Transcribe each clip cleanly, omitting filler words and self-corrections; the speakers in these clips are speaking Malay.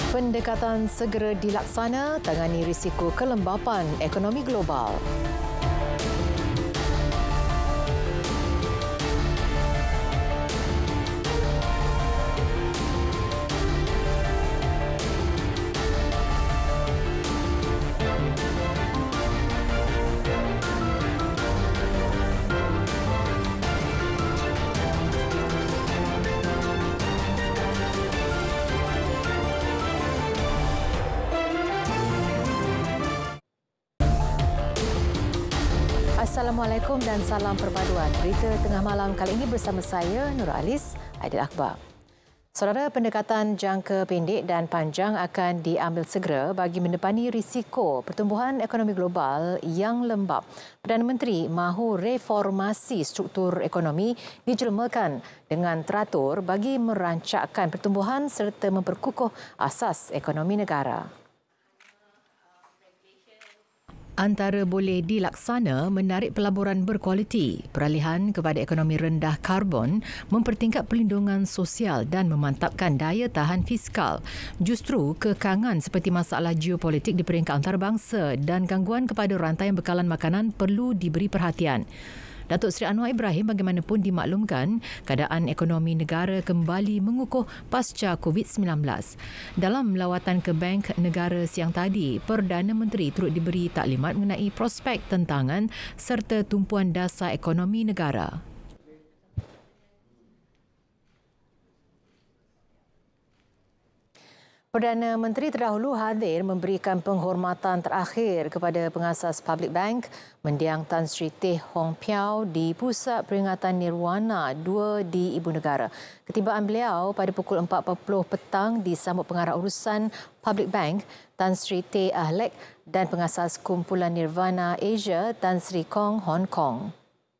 Pendekatan segera dilaksana tangani risiko kelembapan ekonomi global. Assalamualaikum dan salam perpaduan. Berita tengah malam kali ini bersama saya, Nur Alis, Aidil Akbar. Saudara, pendekatan jangka pendek dan panjang akan diambil segera bagi mendepani risiko pertumbuhan ekonomi global yang lembap. Perdana Menteri mahu reformasi struktur ekonomi dijelmakan dengan teratur bagi merancakkan pertumbuhan serta memperkukuh asas ekonomi negara. Antara boleh dilaksana menarik pelaburan berkualiti, peralihan kepada ekonomi rendah karbon, mempertingkat perlindungan sosial dan memantapkan daya tahan fiskal. Justru kekangan seperti masalah geopolitik di peringkat antarabangsa dan gangguan kepada rantai bekalan makanan perlu diberi perhatian. Datuk Seri Anwar Ibrahim bagaimanapun dimaklumkan keadaan ekonomi negara kembali mengukuh pasca COVID-19. Dalam lawatan ke Bank Negara siang tadi, Perdana Menteri turut diberi taklimat mengenai prospek tentangan serta tumpuan dasar ekonomi negara. Perdana Menteri terdahulu hadir memberikan penghormatan terakhir kepada pengasas Public Bank, Mendiang Tan Sri Teh Hong Piao di Pusat Peringatan Nirwana 2 di Ibu Negara. Ketibaan beliau pada pukul 4.40 petang disambut pengarah urusan Public Bank, Tan Sri Teh Ahlek dan pengasas Kumpulan Nirvana Asia, Tan Sri Kong Hong Kong.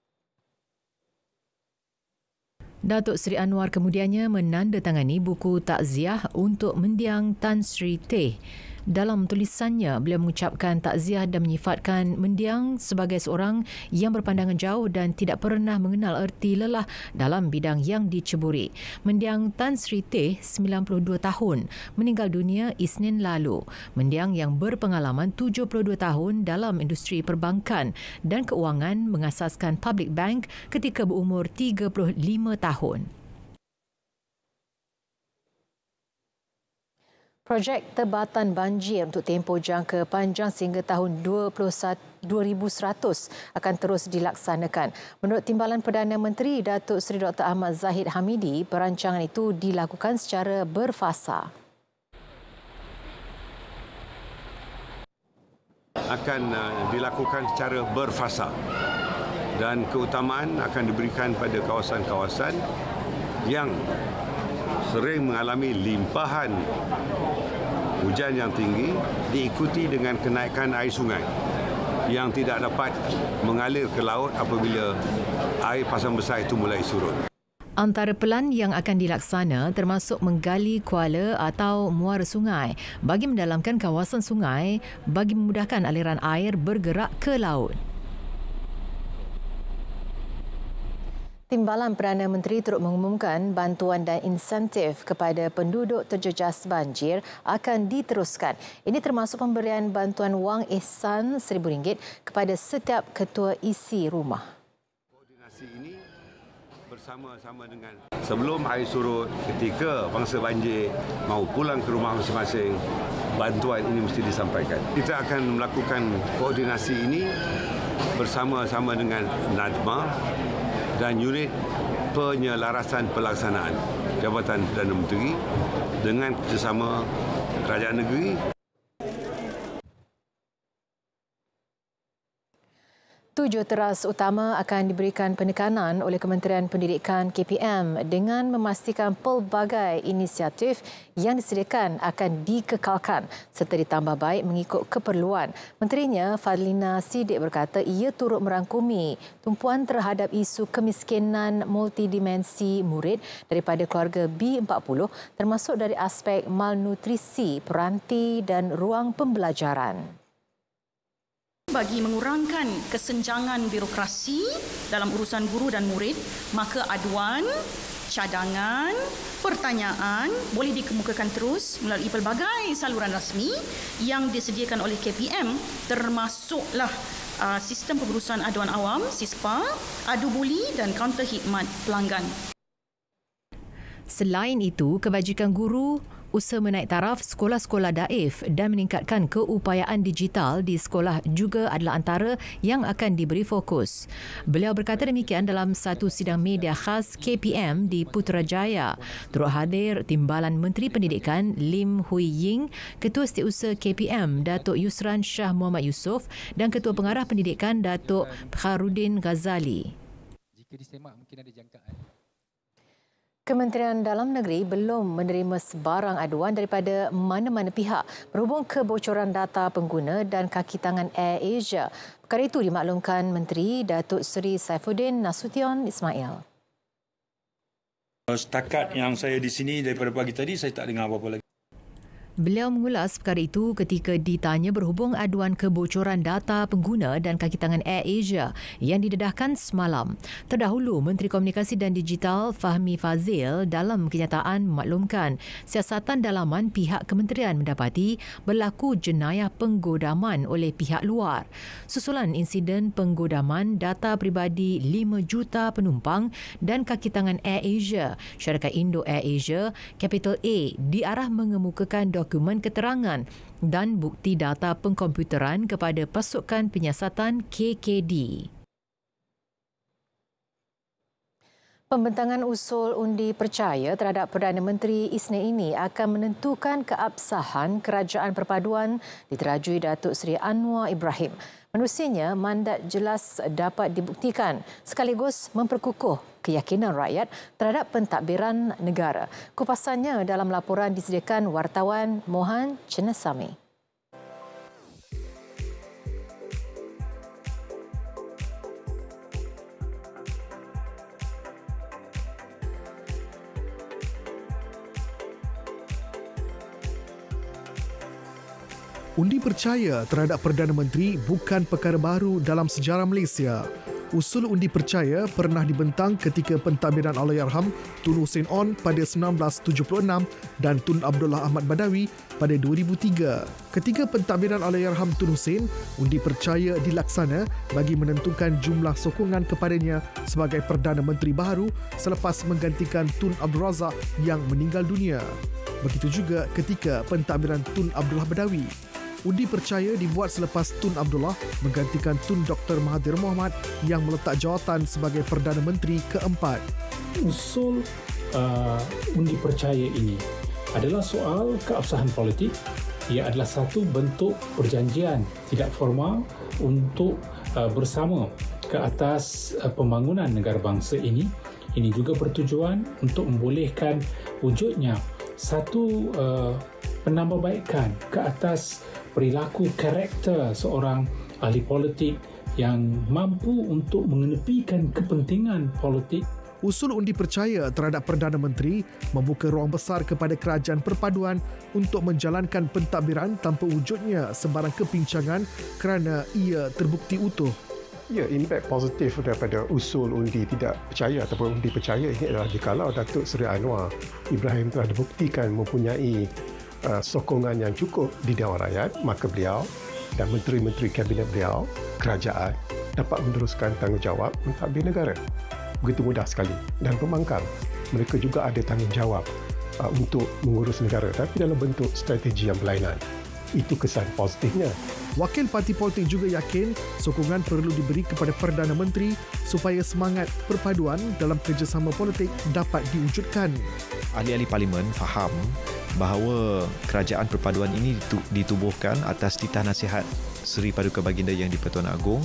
Datuk Seri Anwar kemudiannya menandatangani buku takziah untuk mendiang Tan Sri Teh. Dalam tulisannya, beliau mengucapkan takziah dan menyifatkan mendiang sebagai seorang yang berpandangan jauh dan tidak pernah mengenal erti lelah dalam bidang yang diceburi. Mendiang Tan Sri Teh, 92 tahun, meninggal dunia Isnin lalu. Mendiang yang berpengalaman 72 tahun dalam industri perbankan dan keuangan mengasaskan Public Bank ketika berumur 35 tahun. Projek tebatan banjir untuk tempoh jangka panjang sehingga tahun 2100 akan terus dilaksanakan. Menurut Timbalan Perdana Menteri Datuk Seri Dr. Ahmad Zahid Hamidi, perancangan itu dilakukan secara berfasa. Akan dilakukan secara berfasa dan keutamaan akan diberikan pada kawasan-kawasan yang sering mengalami limpahan hujan yang tinggi diikuti dengan kenaikan air sungai yang tidak dapat mengalir ke laut apabila air pasang besar itu mulai surut. Antara pelan yang akan dilaksana termasuk menggali kuala atau muara sungai bagi mendalamkan kawasan sungai bagi memudahkan aliran air bergerak ke laut. Timbalan Perdana Menteri turut mengumumkan bantuan dan insentif kepada penduduk terjejas banjir akan diteruskan. Ini termasuk pemberian bantuan wang ihsan RM1,000 kepada setiap ketua isi rumah. Koordinasi ini bersama-sama dengan sebelum air surut, ketika bangsa banjir mahu pulang ke rumah masing-masing, bantuan ini mesti disampaikan. Kita akan melakukan koordinasi ini bersama-sama dengan NADMA dan unit penyelarasan pelaksanaan Jabatan Perdana Menteri dengan kerjasama kerajaan negeri. Tujuh teras utama akan diberikan penekanan oleh Kementerian Pendidikan KPM dengan memastikan pelbagai inisiatif yang disediakan akan dikekalkan serta ditambah baik mengikut keperluan. Menterinya Fadlina Siddiq berkata ia turut merangkumi tumpuan terhadap isu kemiskinan multidimensi murid daripada keluarga B40 termasuk dari aspek malnutrisi, peranti dan ruang pembelajaran. Bagi mengurangkan kesenjangan birokrasi dalam urusan guru dan murid, maka aduan Cadangan, pertanyaan boleh dikemukakan terus melalui pelbagai saluran rasmi yang disediakan oleh KPM, termasuklah sistem pengurusan aduan awam, SISPA, adu buli dan kaunter khidmat pelanggan. Selain itu, kebajikan guru, usaha menaik taraf sekolah-sekolah daif dan meningkatkan keupayaan digital di sekolah juga adalah antara yang akan diberi fokus. Beliau berkata demikian dalam satu sidang media khas KPM di Putrajaya. Turut hadir Timbalan Menteri Pendidikan Lim Hui Ying, Ketua Setiausaha KPM Datuk Yusran Shah Muhammad Yusof dan Ketua Pengarah Pendidikan Datuk Khairudin Ghazali. Jika disemak mungkin ada jangkaan. Kementerian Dalam Negeri belum menerima sebarang aduan daripada mana-mana pihak berhubung kebocoran data pengguna dan kaki tangan Air Asia. Perkara itu dimaklumkan Menteri Datuk Seri Saifuddin Nasution Ismail. Setakat yang saya di sini daripada pagi tadi, saya tak dengar apa-apa lagi. Beliau mengulas perkara itu ketika ditanya berhubung aduan kebocoran data pengguna dan kaki tangan Air Asia yang didedahkan semalam. Terdahulu, Menteri Komunikasi dan Digital Fahmi Fazil dalam kenyataan memaklumkan siasatan dalaman pihak kementerian mendapati berlaku jenayah penggodaman oleh pihak luar. Susulan insiden penggodaman data peribadi 5 juta penumpang dan kaki tangan Air Asia, syarikat Indo Air Asia, Capital A diarah mengemukakan dokumen keterangan dan bukti data pengkomputeran kepada pasukan penyiasatan KKD. Pembentangan usul undi percaya terhadap Perdana Menteri Isnin ini akan menentukan keabsahan kerajaan perpaduan diterajui Datuk Seri Anwar Ibrahim. Menerusinya, mandat jelas dapat dibuktikan sekaligus memperkukuh keyakinan rakyat terhadap pentadbiran negara. Kupasannya dalam laporan disediakan wartawan Mohan Chenasamy. Undi percaya terhadap Perdana Menteri bukan perkara baru dalam sejarah Malaysia. Usul undi percaya pernah dibentang ketika pentadbiran Allahyarham Tun Hussein On pada 1976 dan Tun Abdullah Ahmad Badawi pada 2003. Ketika pentadbiran Allahyarham Tun Hussein, undi percaya dilaksana bagi menentukan jumlah sokongan kepadanya sebagai Perdana Menteri baru selepas menggantikan Tun Abdul Razak yang meninggal dunia. Begitu juga ketika pentadbiran Tun Abdullah Badawi. Undi percaya dibuat selepas Tun Abdullah menggantikan Tun Dr. Mahathir Mohamad yang meletak jawatan sebagai Perdana Menteri keempat. Usul undi percaya ini adalah soal keabsahan politik. Ia adalah satu bentuk perjanjian tidak formal untuk bersama ke atas pembangunan negara bangsa ini. Ini juga bertujuan untuk membolehkan wujudnya satu penambahbaikan ke atas perilaku karakter seorang ahli politik yang mampu untuk mengenepikan kepentingan politik. Usul undi percaya terhadap Perdana Menteri membuka ruang besar kepada kerajaan perpaduan untuk menjalankan pentadbiran tanpa wujudnya sebarang kepincangan kerana ia terbukti utuh. Ya, impak positif daripada usul undi tidak percaya ataupun undi percaya ini adalah jikalau Datuk Seri Anwar Ibrahim telah dibuktikan mempunyai sokongan yang cukup di Dewan Rakyat, maka beliau dan menteri-menteri kabinet beliau, kerajaan dapat meneruskan tanggungjawab mentadbir negara. Begitu mudah sekali dan pembangkang. Mereka juga ada tanggungjawab untuk mengurus negara tapi dalam bentuk strategi yang berlainan. Itu kesan positifnya. Wakil parti politik juga yakin sokongan perlu diberi kepada Perdana Menteri supaya semangat perpaduan dalam kerjasama politik dapat diwujudkan. Ahli-ahli parlimen faham bahawa kerajaan perpaduan ini ditubuhkan atas titah nasihat Seri Paduka Baginda Yang di-Pertuan Agong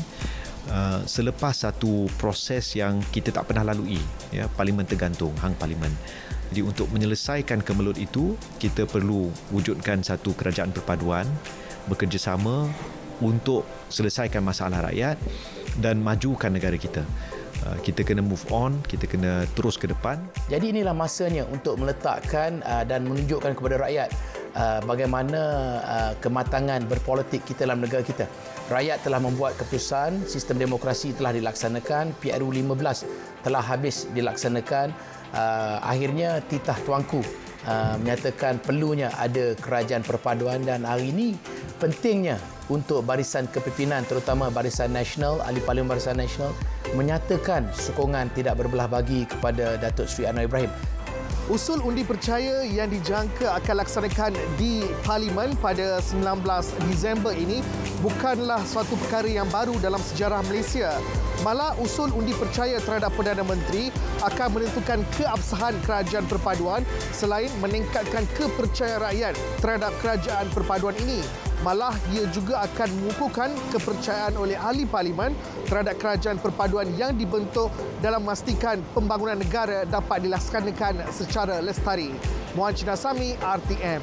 selepas satu proses yang kita tak pernah lalui, ya, parlimen tergantung, hang parlimen. Jadi untuk menyelesaikan kemelut itu, kita perlu wujudkan satu kerajaan perpaduan bekerjasama untuk selesaikan masalah rakyat dan majukan negara kita. Kita kena move on, kita kena terus ke depan. Jadi inilah masanya untuk meletakkan dan menunjukkan kepada rakyat bagaimana kematangan berpolitik kita dalam negara kita. Rakyat telah membuat keputusan, sistem demokrasi telah dilaksanakan, PRU 15 telah habis dilaksanakan. akhirnya titah tuanku menyatakan perlunya ada kerajaan perpaduan, dan hari ini pentingnya untuk barisan kepimpinan, terutama Barisan Nasional, Ahli Parlimen Barisan Nasional, menyatakan sokongan tidak berbelah bagi kepada Datuk Seri Anwar Ibrahim. Usul undi percaya yang dijangka akan laksanakan di Parlimen pada 19 Disember ini bukanlah suatu perkara yang baru dalam sejarah Malaysia. Malah usul undi percaya terhadap Perdana Menteri akan menentukan keabsahan kerajaan perpaduan selain meningkatkan kepercayaan rakyat terhadap kerajaan perpaduan ini. Malah ia juga akan mengukuhkan kepercayaan oleh ahli parlimen terhadap kerajaan perpaduan yang dibentuk dalam memastikan pembangunan negara dapat dilaksanakan secara lestari. Muhammad Cinasami, RTM.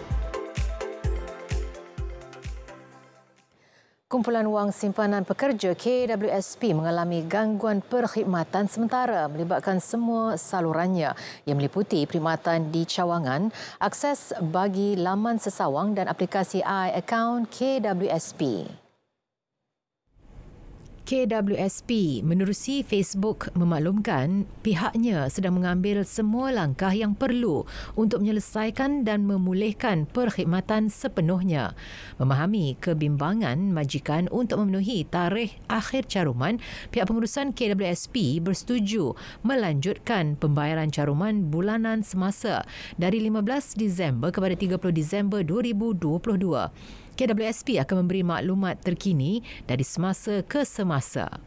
Kumpulan Wang Simpanan Pekerja KWSP mengalami gangguan perkhidmatan sementara melibatkan semua salurannya yang meliputi perkhidmatan di cawangan, akses bagi laman sesawang dan aplikasi iAccount KWSP. KWSP menerusi Facebook memaklumkan pihaknya sedang mengambil semua langkah yang perlu untuk menyelesaikan dan memulihkan perkhidmatan sepenuhnya. Memahami kebimbangan majikan untuk memenuhi tarikh akhir caruman, pihak pengurusan KWSP bersetuju melanjutkan pembayaran caruman bulanan semasa dari 15 Disember kepada 30 Disember 2022. KWSP akan memberi maklumat terkini dari semasa ke semasa.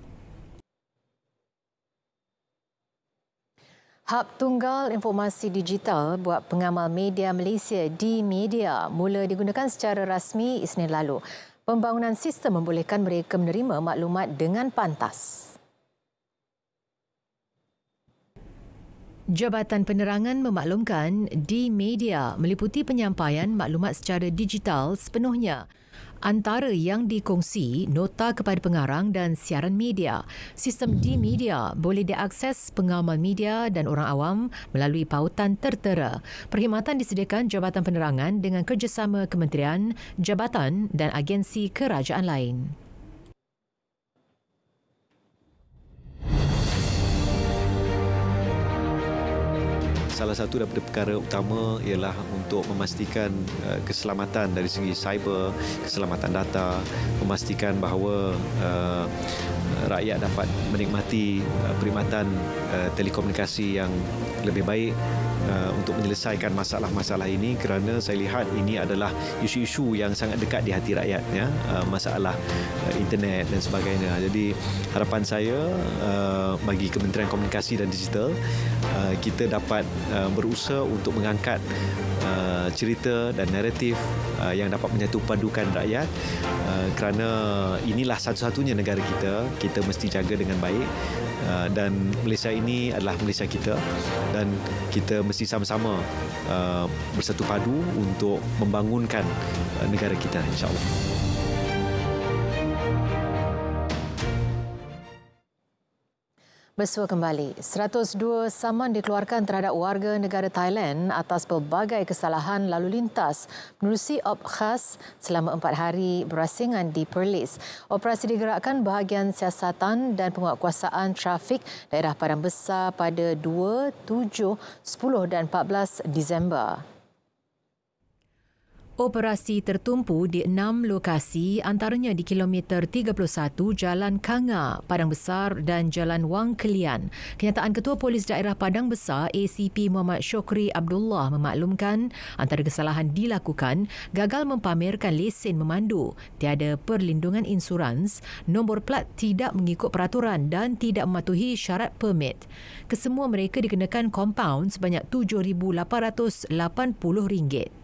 Hub Tunggal Informasi Digital buat pengamal media Malaysia D-Media mula digunakan secara rasmi Isnin lalu. Pembangunan sistem membolehkan mereka menerima maklumat dengan pantas. Jabatan Penerangan memaklumkan D-Media meliputi penyampaian maklumat secara digital sepenuhnya. Antara yang dikongsi, nota kepada pengarang dan siaran media. Sistem D-Media boleh diakses pengamal media dan orang awam melalui pautan tertera. Perkhidmatan disediakan Jabatan Penerangan dengan kerjasama kementerian, jabatan dan agensi kerajaan lain. Salah satu daripada perkara utama ialah untuk memastikan keselamatan dari segi cyber, keselamatan data, memastikan bahawa rakyat dapat menikmati perkhidmatan telekomunikasi yang lebih baik untuk menyelesaikan masalah-masalah ini, kerana saya lihat ini adalah isu-isu yang sangat dekat di hati rakyat, ya, masalah internet dan sebagainya. Jadi harapan saya bagi Kementerian Komunikasi dan Digital, kita dapat berusaha untuk mengangkat cerita dan naratif yang dapat menyatu padukan rakyat, kerana inilah satu-satunya negara kita mesti jaga dengan baik, dan Malaysia ini adalah Malaysia kita dan kita mesti sama-sama bersatu padu untuk membangunkan negara kita, insya-Allah. Bersua kembali, 102 saman dikeluarkan terhadap warga negara Thailand atas pelbagai kesalahan lalu lintas menerusi op khas selama 4 hari berasingan di Perlis. Operasi digerakkan bahagian siasatan dan penguatkuasaan trafik daerah Padang Besar pada 2, 7, 10 dan 14 Disember. Operasi tertumpu di 6 lokasi, antaranya di kilometer 31 Jalan Kanga, Padang Besar dan Jalan Wang Kelian. Kenyataan Ketua Polis Daerah Padang Besar ACP Muhammad Syokri Abdullah memaklumkan antara kesalahan dilakukan gagal mempamerkan lesen memandu, tiada perlindungan insurans, nombor plat tidak mengikut peraturan dan tidak mematuhi syarat permit. Kesemua mereka dikenakan kompaun sebanyak RM7,880.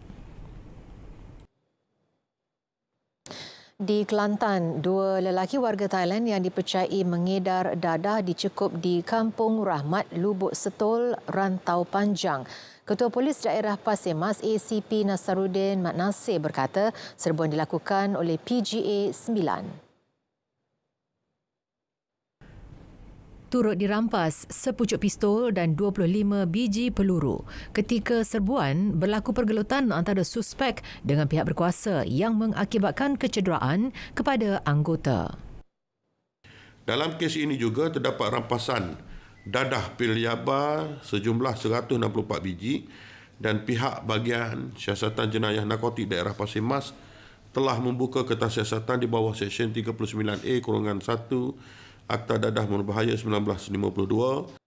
Di Kelantan, 2 lelaki warga Thailand yang dipercayai mengedar dadah dicekup di Kampung Rahmat, Lubuk Setol, Rantau Panjang. Ketua Polis Daerah Pasir Mas ACP Nasaruddin Mat Nasir berkata serbuan dilakukan oleh PGA 9. Turut dirampas sepucuk pistol dan 25 biji peluru. Ketika serbuan, berlaku pergelutan antara suspek dengan pihak berkuasa yang mengakibatkan kecederaan kepada anggota. Dalam kes ini juga terdapat rampasan dadah pil Yaba sejumlah 164 biji dan pihak bahagian siasatan jenayah narkotik daerah Pasir Mas telah membuka kertas siasatan di bawah Seksyen 39A-1 Akta Dadah Berbahaya 1952.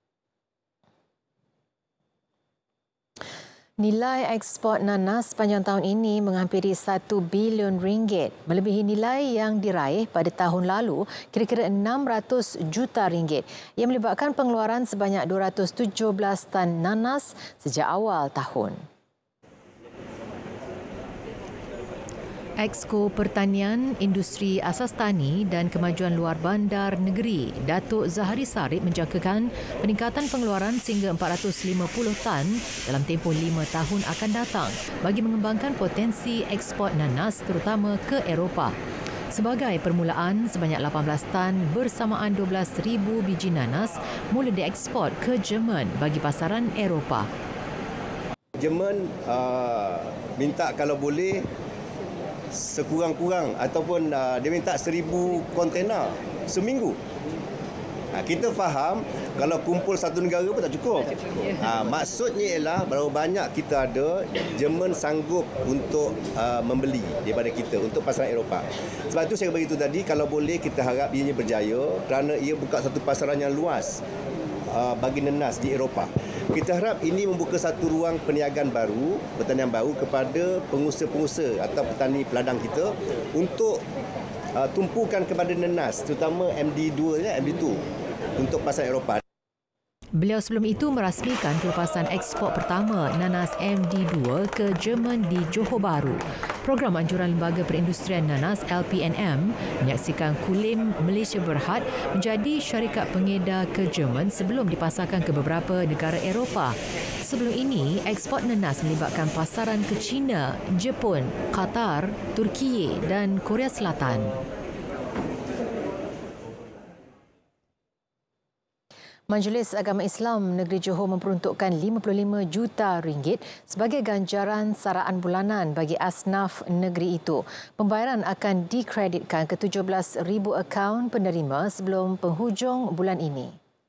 Nilai ekspor nanas sepanjang tahun ini menghampiri 1 bilion ringgit, melebihi nilai yang diraih pada tahun lalu kira-kira 600 juta ringgit. Ia melibatkan pengeluaran sebanyak 217 tan nanas sejak awal tahun. Exko Pertanian, Industri Asas Tani dan Kemajuan Luar Bandar Negeri, Datuk Zahari Sarip menjangkakan peningkatan pengeluaran sehingga 450 tan dalam tempoh 5 tahun akan datang bagi mengembangkan potensi ekspor nanas terutama ke Eropah. Sebagai permulaan, sebanyak 18 tan bersamaan 12,000 biji nanas mula diekspor ke Jerman bagi pasaran Eropah. Jerman minta kalau boleh sekurang-kurang ataupun dia minta 1,000 kontena seminggu. Kita faham kalau kumpul satu negara pun tak cukup. Maksudnya ialah berapa banyak kita ada, Jerman sanggup untuk membeli daripada kita untuk pasaran Eropah. Sebab itu saya beritahu tadi, kalau boleh kita harap ianya berjaya kerana ia buka satu pasaran yang luas bagi nanas di Eropah. Kita harap ini membuka satu ruang perniagaan baru, pertanian baru kepada pengusaha-pengusaha atau petani peladang kita untuk tumpukan kepada nanas, terutama MD2 MD2 untuk pasar Eropah. Beliau sebelum itu merasmikan pelepasan ekspor pertama nanas MD2 ke Jerman di Johor Bahru. Program anjuran Lembaga Perindustrian Nanas LPNM menyaksikan Kulim Malaysia Berhad menjadi syarikat pengedar ke Jerman sebelum dipasarkan ke beberapa negara Eropah. Sebelum ini, ekspor nanas melibatkan pasaran ke China, Jepun, Qatar, Turki dan Korea Selatan. Majlis Agama Islam Negeri Johor memperuntukkan 55 juta ringgit sebagai ganjaran saraan bulanan bagi asnaf negeri itu. Pembayaran akan dikreditkan ke 17,000 akaun penerima sebelum penghujung bulan ini.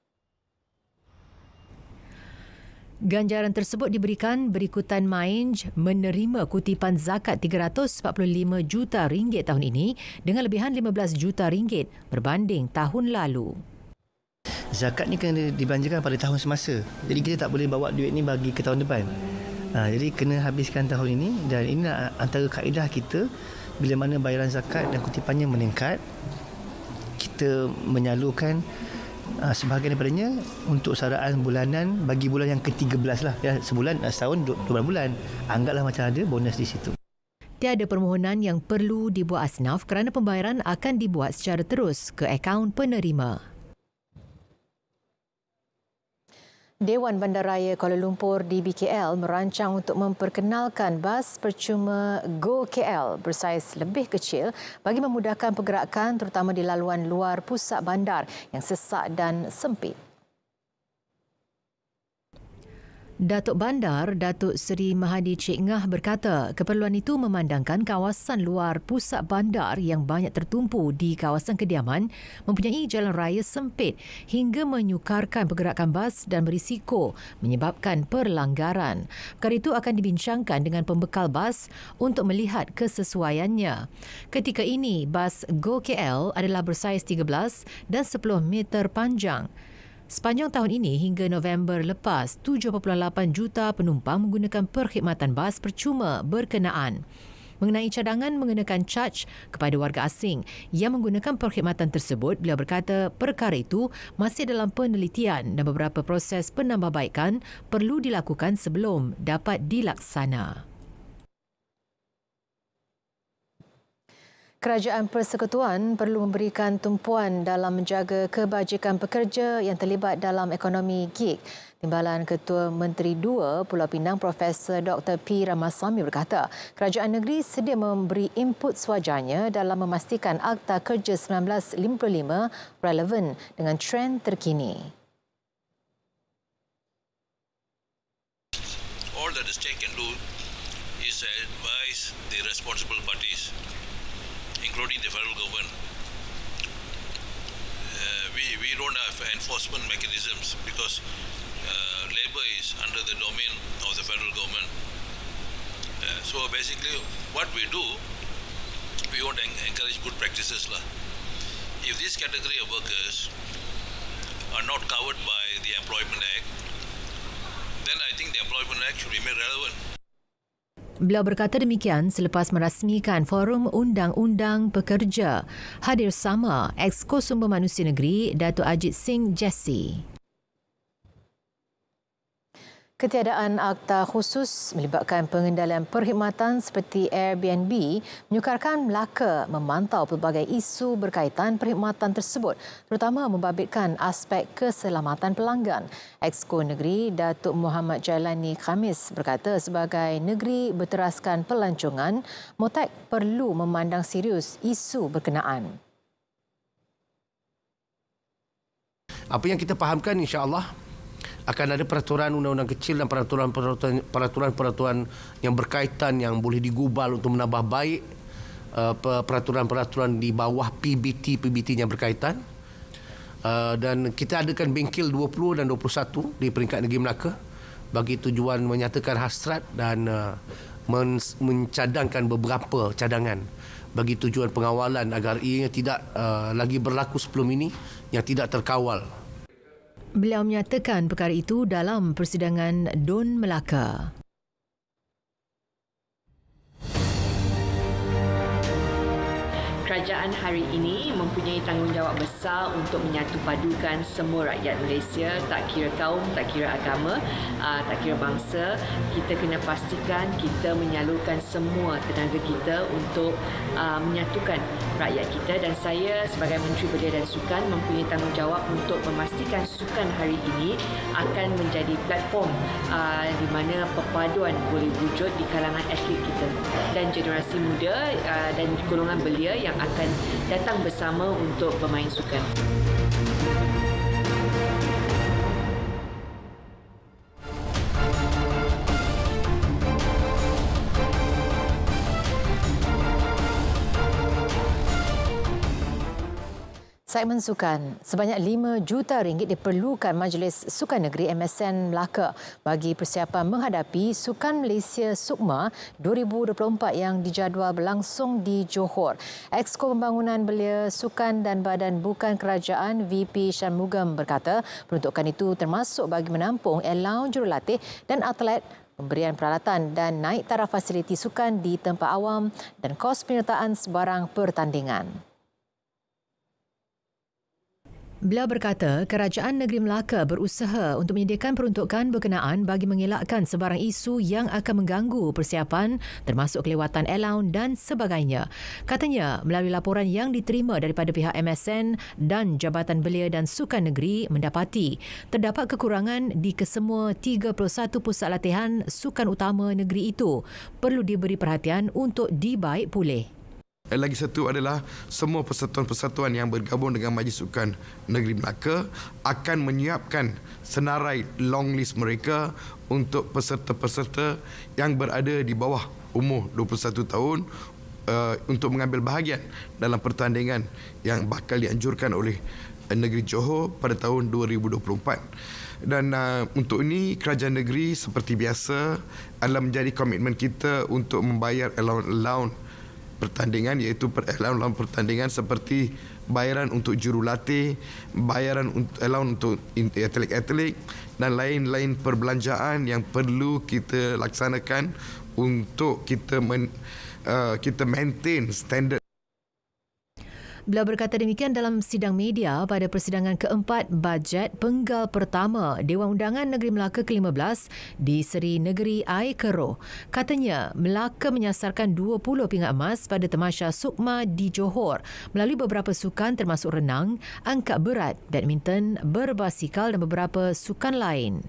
Ganjaran tersebut diberikan berikutan Mainj menerima kutipan zakat 345 juta ringgit tahun ini dengan lebihan 15 juta ringgit berbanding tahun lalu. Zakat ni kena dibelanjakan pada tahun semasa. Jadi kita tak boleh bawa duit ni bagi ke tahun depan. Jadi kena habiskan tahun ini dan ini antara kaedah kita bila mana bayaran zakat dan kutipannya meningkat, kita menyalurkan sebahagian daripadanya untuk saraan bulanan bagi bulan yang ke-13 lah. Ya, sebulan, setahun 12 bulan. Anggaplah macam ada bonus di situ. Tiada permohonan yang perlu dibuat asnaf kerana pembayaran akan dibuat secara terus ke akaun penerima. Dewan Bandaraya Kuala Lumpur di BKL merancang untuk memperkenalkan bas percuma Go KL bersaiz lebih kecil bagi memudahkan pergerakan terutama di laluan luar pusat bandar yang sesak dan sempit. Datuk Bandar, Datuk Seri Mahadi Cik Ngah berkata keperluan itu memandangkan kawasan luar pusat bandar yang banyak tertumpu di kawasan kediaman mempunyai jalan raya sempit hingga menyukarkan pergerakan bas dan berisiko menyebabkan perlanggaran. Perkara itu akan dibincangkan dengan pembekal bas untuk melihat kesesuaiannya. Ketika ini, bas Go KL adalah bersaiz 13 dan 10 meter panjang. Sepanjang tahun ini hingga November lepas, 7.8 juta penumpang menggunakan perkhidmatan bas percuma berkenaan. Mengenai cadangan mengenakan caj kepada warga asing yang menggunakan perkhidmatan tersebut, beliau berkata perkara itu masih dalam penelitian dan beberapa proses penambahbaikan perlu dilakukan sebelum dapat dilaksana. Kerajaan Persekutuan perlu memberikan tumpuan dalam menjaga kebajikan pekerja yang terlibat dalam ekonomi gig. Timbalan Ketua Menteri 2 Pulau Pinang Profesor Dr. P. Ramaswamy berkata, kerajaan negeri sedia memberi input sewajarnya dalam memastikan Akta Kerja 1955 relevan dengan trend terkini. All that the state can do is advise the responsible parties, including the federal government, we don't have enforcement mechanisms because labor is under the domain of the federal government. So basically, what we do, we want to encourage good practices lah. If this category of workers are not covered by the Employment Act, then I think the Employment Act should be made relevant. Beliau berkata demikian selepas merasmikan Forum Undang-Undang Pekerja. Hadir sama Exco Sumber Manusia Negeri Datuk Ajit Singh Jesse. Ketiadaan akta khusus melibatkan pengendalian perkhidmatan seperti Airbnb menyukarkan Melaka memantau pelbagai isu berkaitan perkhidmatan tersebut, terutama membabitkan aspek keselamatan pelanggan. Exco Negeri Datuk Muhammad Jailani Khamis berkata sebagai negeri berteraskan pelancongan, MOTAC perlu memandang serius isu berkenaan. Apa yang kita fahamkan, insya-Allah akan ada peraturan undang-undang kecil dan peraturan-peraturan yang berkaitan yang boleh digubal untuk menambah baik peraturan-peraturan di bawah PBT yang berkaitan. Dan kita adakan bengkel 20 dan 21 di peringkat negeri Melaka bagi tujuan menyatakan hasrat dan mencadangkan beberapa cadangan bagi tujuan pengawalan agar ianya tidak lagi berlaku sebelum ini yang tidak terkawal. Beliau menyatakan perkara itu dalam persidangan Dun Melaka. Kerajaan hari ini mempunyai tanggungjawab besar untuk menyatu padukan semua rakyat Malaysia, tak kira kaum, tak kira agama, tak kira bangsa. Kita kena pastikan kita menyalurkan semua tenaga kita untuk menyatukan rakyat kita, dan saya sebagai Menteri Belia dan Sukan mempunyai tanggungjawab untuk memastikan sukan hari ini akan menjadi platform di mana perpaduan boleh wujud di kalangan atlet kita dan generasi muda dan golongan belia yang akan datang bersama untuk bermain sukan. Segmen sukan, sebanyak RM5 juta diperlukan Majlis Sukan Negeri MSN Melaka bagi persiapan menghadapi Sukan Malaysia Sukma 2024 yang dijadual berlangsung di Johor. Exco Pembangunan Belia Sukan dan Badan Bukan Kerajaan VP Shanmugam berkata peruntukan itu termasuk bagi menampung allowance jurulatih dan atlet, pemberian peralatan dan naik taraf fasiliti sukan di tempat awam dan kos penyertaan sebarang pertandingan. Beliau berkata Kerajaan Negeri Melaka berusaha untuk menyediakan peruntukan berkenaan bagi mengelakkan sebarang isu yang akan mengganggu persiapan termasuk kelewatan allowance dan sebagainya. Katanya melalui laporan yang diterima daripada pihak MSN dan Jabatan Belia dan Sukan Negeri mendapati terdapat kekurangan di kesemua 31 pusat latihan sukan utama negeri itu perlu diberi perhatian untuk dibaik pulih. Lagi satu adalah semua persatuan-persatuan yang bergabung dengan Majlis Sukan Negeri Melaka akan menyiapkan senarai long list mereka untuk peserta-peserta yang berada di bawah umur 21 tahun untuk mengambil bahagian dalam pertandingan yang bakal dianjurkan oleh Negeri Johor pada tahun 2024. Dan untuk ini kerajaan negeri seperti biasa adalah menjadi komitmen kita untuk membayar allowance pertandingan, iaitu allowance pertandingan seperti bayaran untuk jurulatih, bayaran allowance untuk atlet-atlet dan lain-lain perbelanjaan yang perlu kita laksanakan untuk kita maintain standard. Beliau berkata demikian dalam sidang media pada persidangan keempat bajet penggal pertama Dewan Undangan Negeri Melaka ke-15 di Seri Negeri Air Keroh. Katanya Melaka menyasarkan 20 pingat emas pada Tamasya Sukma di Johor melalui beberapa sukan termasuk renang, angkat berat, badminton, berbasikal dan beberapa sukan lain.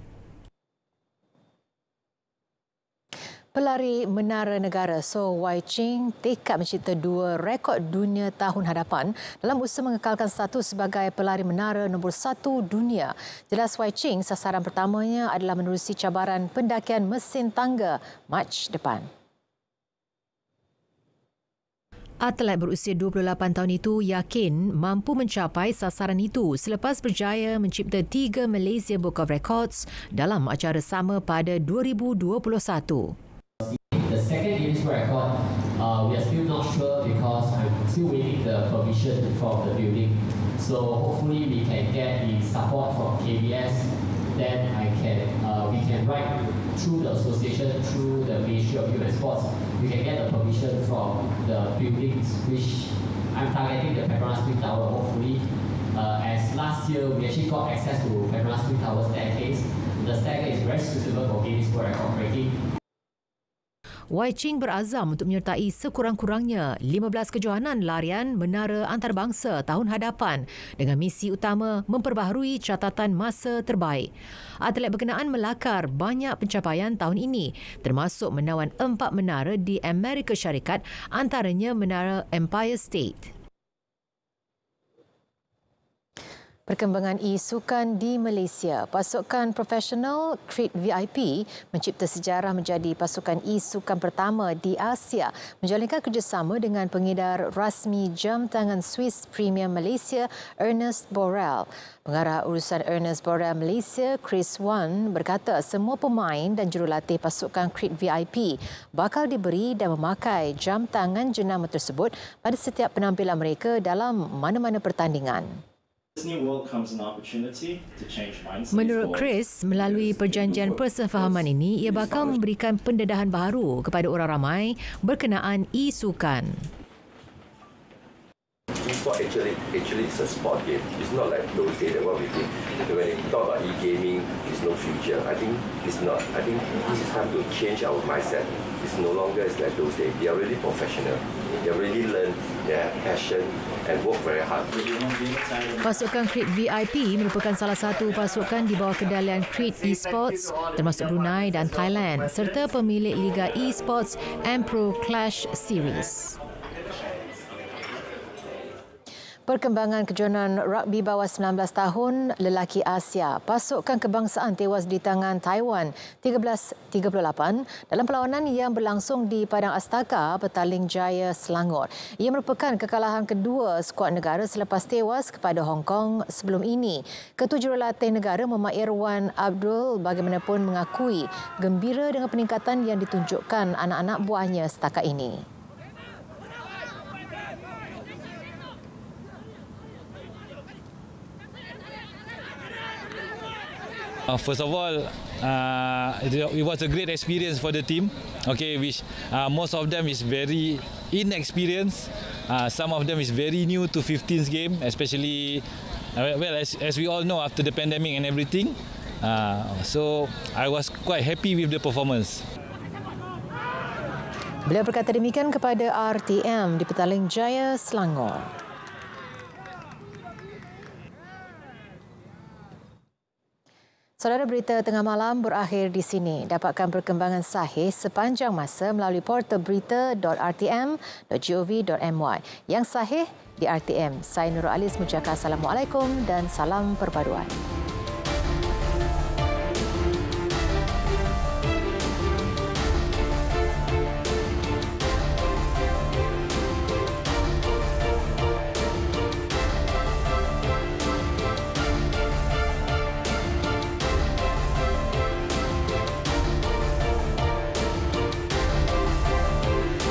Pelari menara negara So Wai Ching tekad mencipta 2 rekod dunia tahun hadapan dalam usaha mengekalkan status sebagai pelari menara nombor 1 dunia. Jelas Wai Ching sasaran pertamanya adalah menerusi cabaran pendakian mesin tangga Mac depan. Atlet berusia 28 tahun itu yakin mampu mencapai sasaran itu selepas berjaya mencipta 3 Malaysia Book of Records dalam acara sama pada 2021. The second Guinness World Record, we are still not sure because I'm still waiting the permission from the building. So hopefully we can get the support from KBS. Then we can write through the association, through the Ministry of Youth and Sports. We can get the permission from the buildings, which I'm targeting the Petronas Twin Tower. Hopefully, as last year we actually got access to Petronas Twin Tower staircase. The staircase is very suitable for Guinness World Record breaking. Wai Ching berazam untuk menyertai sekurang-kurangnya 15 kejohanan larian menara antarabangsa tahun hadapan dengan misi utama memperbaharui catatan masa terbaik. Atlet berkenaan melakar banyak pencapaian tahun ini termasuk menawan 4 menara di Amerika Syarikat, antaranya menara Empire State. Perkembangan e-sukan di Malaysia. Pasukan profesional Creed VIP mencipta sejarah menjadi pasukan e-sukan pertama di Asia menjalinkan kerjasama dengan pengedar rasmi jam tangan Swiss Premium Malaysia Ernest Borrell. Pengarah urusan Ernest Borrell Malaysia, Chris Wan, berkata semua pemain dan jurulatih pasukan Creed VIP bakal diberi dan memakai jam tangan jenama tersebut pada setiap penampilan mereka dalam mana-mana pertandingan. Menurut Chris, melalui perjanjian persefahaman ini, ia bakal memberikan pendedahan baru kepada orang ramai berkenaan e-sukan. E-sport actually it's a sport game. It's not like those days that what we think. When you talk about e-gaming, there's no future. I think it's not. I think this is time to change our mindset. It's no longer like those days. They are really professional. They really learn their passion and work very hard. Pasukan Creed VIP merupakan salah satu pasukan di bawah kendalian Creed Esports termasuk Brunei dan Thailand serta pemilik Liga Esports Ampro Clash Series. Perkembangan kejohanan rugby bawah 19 tahun lelaki Asia. Pasukan kebangsaan tewas di tangan Taiwan 13-38 dalam perlawanan yang berlangsung di Padang Astaka, Petaling Jaya, Selangor. Ia merupakan kekalahan kedua skuad negara selepas tewas kepada Hong Kong sebelum ini. Ketua Jurulatih Negara Muhammad Irwan Abdul bagaimanapun mengakui gembira dengan peningkatan yang ditunjukkan anak-anak buahnya setakat ini. First of all, it was a great experience for the team. Okay, which most of them is very inexperienced. Some of them is very new to 15th game, especially as we all know after the pandemic and everything. So I was quite happy with the performance. Beliau berkata demikian kepada RTM di Petaling Jaya, Selangor. Saudara, berita tengah malam berakhir di sini. Dapatkan perkembangan sahih sepanjang masa melalui portal berita.rtm.gov.my. Yang sahih di RTM. Saya Nurul Alis mengucapkan Assalamualaikum dan salam perpaduan.